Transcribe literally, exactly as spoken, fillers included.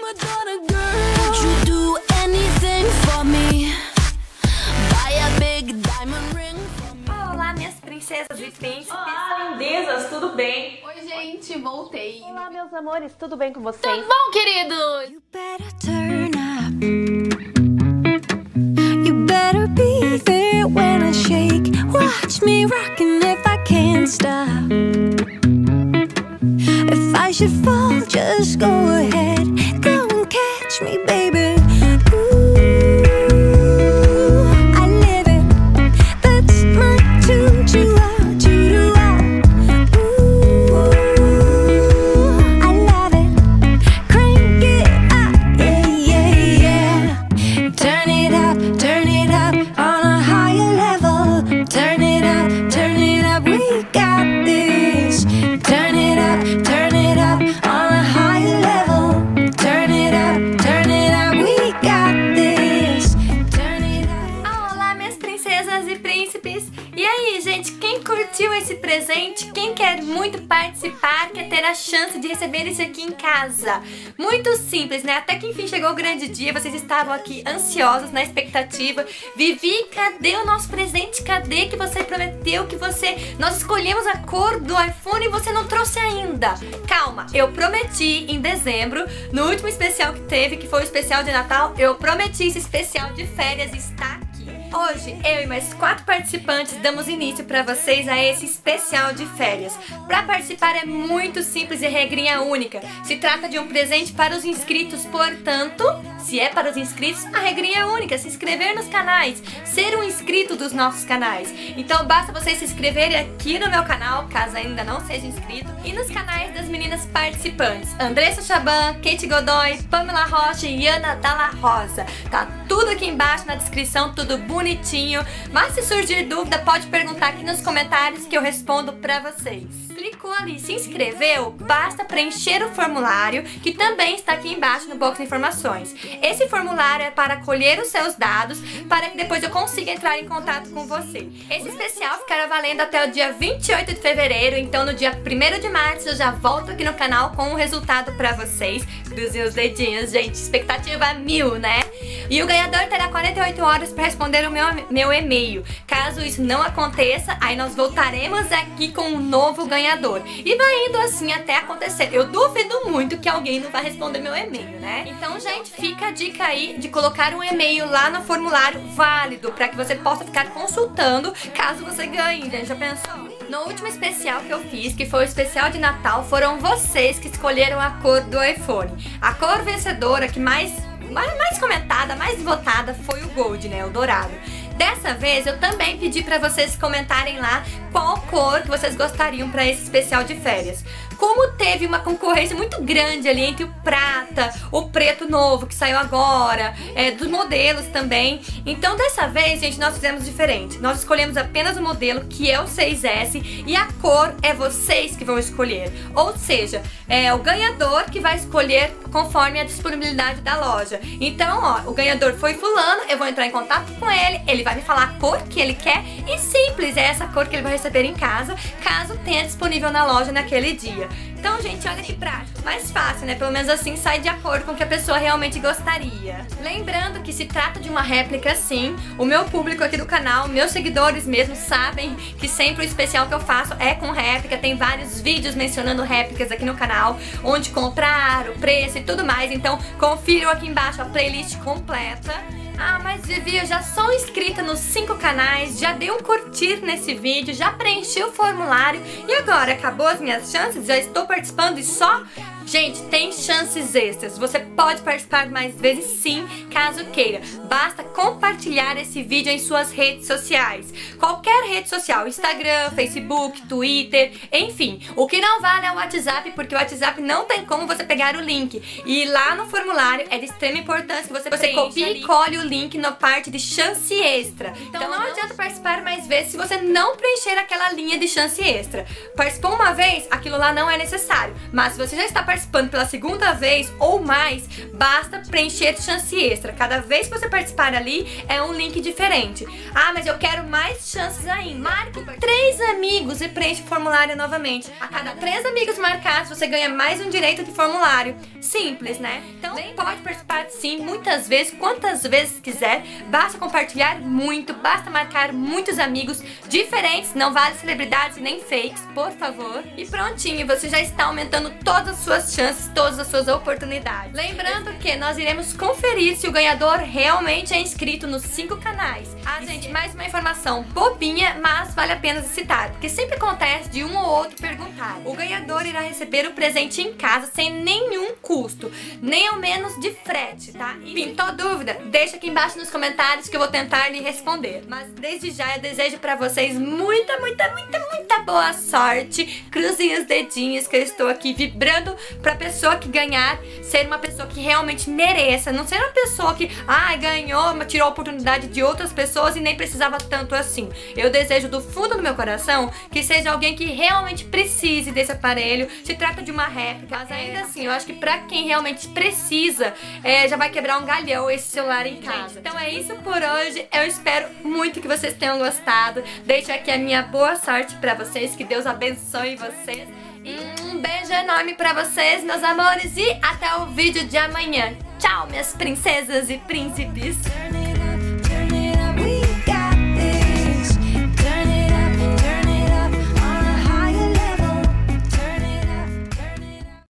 Olá, minhas princesas e príncipes. Olá, lindezas, tudo bem? Oi, gente, voltei. Olá, meus amores, tudo bem com vocês? Tudo bom, queridos? You better turn up. You better be there when I shake. Watch me rockin' if I can't stop. If I should fall, just go ahead. Go and catch me, baby. Ooh, I live it. That's my tune to out, to do out. Ooh, I love it. Crank it up, yeah, yeah, yeah. Turn it up, turn it up on a higher level. Turn it up, turn it up, we got this. Turn it up, turn it up on a higher level. Turn it up, turn it up, we got this. Turn it up. Ah, olá, minhas princesas e príncipes. E aí, gente, quem curtiu esse presente? Quem quer muito participar, quer ter a chance de receber isso aqui em casa? Muito simples, né? Até que enfim chegou o grande dia, vocês estavam aqui ansiosos, na expectativa. Vivi, cadê o nosso presente? Cadê que você prometeu que você... Nós escolhemos a cor do iPhone e você não trouxe ainda. Calma, eu prometi em dezembro, no último especial que teve, que foi o especial de Natal, eu prometi esse especial de férias está aqui. Hoje, eu e mais quatro participantes damos início para vocês a esse especial de férias. Para participar é muito simples e regrinha única. Se trata de um presente para os inscritos, portanto, se é para os inscritos, a regrinha é única, se inscrever nos canais, ser um inscrito dos nossos canais. Então basta vocês se inscreverem aqui no meu canal, caso ainda não seja inscrito, e nos canais das meninas participantes, Andressa Chaban, Kate Godoy, Pamela Rocha e Ana Dalla Rosa. Tá tudo aqui embaixo na descrição, tudo bonitinho, mas se surgir dúvida pode perguntar aqui nos comentários que eu respondo pra vocês. Clicou ali, se inscreveu, basta preencher o formulário que também está aqui embaixo no box de informações. Esse formulário é para colher os seus dados para que depois eu consiga entrar em contato com você. Esse especial ficará valendo até o dia vinte e oito de fevereiro, então no dia primeiro de março eu já volto aqui no canal com o resultado pra vocês. Cruzem os dedinhos, gente, expectativa mil, né? E o ganhador terá quarenta e oito horas para responder o meu, meu e-mail. Caso isso não aconteça, aí nós voltaremos aqui com um novo ganhador. E vai indo assim até acontecer. Eu duvido muito que alguém não vai responder meu e-mail, né? Então, gente, fica a dica aí de colocar um e-mail lá no formulário válido, para que você possa ficar consultando caso você ganhe, gente. Já pensou? No último especial que eu fiz, que foi o especial de Natal, foram vocês que escolheram a cor do iPhone. A cor vencedora que mais... mais comentada, mais votada foi o Gold, né, o dourado. Dessa vez eu também pedi pra vocês comentarem lá qual cor que vocês gostariam pra esse especial de férias. Como teve uma concorrência muito grande ali entre o prata, o preto novo que saiu agora, é, dos modelos também. Então dessa vez, gente, nós fizemos diferente. Nós escolhemos apenas o modelo, que é o seis S, e a cor é vocês que vão escolher. Ou seja, é o ganhador que vai escolher conforme a disponibilidade da loja. Então, ó, o ganhador foi fulano, eu vou entrar em contato com ele, ele vai me falar a cor que ele quer e simples, é essa cor que ele vai receber em casa, caso tenha disponível na loja naquele dia. Então, gente, olha que prático. Mais fácil, né? Pelo menos assim sai de acordo com o que a pessoa realmente gostaria. Lembrando que se trata de uma réplica, sim. O meu público aqui do canal, meus seguidores mesmo, sabem que sempre o especial que eu faço é com réplica. Tem vários vídeos mencionando réplicas aqui no canal, onde comprar, o preço e tudo mais. Então, confiram aqui embaixo a playlist completa. Ah, mas Vivi, eu já sou inscrita nos cinco canais, já dei um curtir nesse vídeo, já preenchi o formulário e agora acabou as minhas chances? Já estou participando e só... Gente, tem chances extras. Você pode participar mais vezes sim, caso queira. Basta compartilhar esse vídeo em suas redes sociais. Qualquer rede social, Instagram, Facebook, Twitter, enfim. O que não vale é o WhatsApp, porque o WhatsApp não tem como você pegar o link. E lá no formulário é de extrema importância que você, você copie e colhe o link na parte de chance extra. Então, então não, não adianta participar mais vezes se você não preencher aquela linha de chance extra. Participou uma vez, aquilo lá não é necessário. Mas se você já está participando participando pela segunda vez ou mais, basta preencher chance extra. extra. Cada vez que você participar ali, é um link diferente. Ah, mas eu quero mais chances ainda. Marque três amigos e preenche o formulário novamente. A cada três amigos marcados, você ganha mais um direito de formulário. Simples, né? Então, pode participar sim, muitas vezes, quantas vezes quiser. Basta compartilhar muito, basta marcar muitos amigos diferentes, não vale celebridades nem fakes, por favor. E prontinho, você já está aumentando todas as suas chances, todas as suas oportunidades. Lembrando que nós iremos conferir se o ganhador realmente é inscrito nos cinco canais. Ah, gente, mais uma informação bobinha, mas vale a pena citar, porque sempre acontece de um ou outro perguntar. O ganhador irá receber o presente em casa sem nenhum custo, nem ao menos de frete, tá? E, pintou dúvida? Deixa aqui embaixo nos comentários que eu vou tentar lhe responder. Mas desde já eu desejo pra vocês muita, muita, muita, muita boa sorte. Cruzem os dedinhos que eu estou aqui vibrando pra pessoa que ganhar ser uma pessoa que realmente mereça, não ser uma pessoa que, ah, ganhou, tirou a oportunidade de outras pessoas e nem precisava tanto assim. Eu desejo do fundo do meu coração que seja alguém que realmente precise desse aparelho. Se trata de uma réplica, mas ainda assim, eu acho que pra quem realmente precisa, é, já vai quebrar um galhão esse celular em casa. Então é isso por hoje, eu espero muito que vocês tenham gostado. Deixo aqui a minha boa sorte pra vocês, que Deus abençoe vocês. E um beijo enorme pra vocês, meus amores, e até o vídeo de amanhã. Tchau, minhas princesas e príncipes!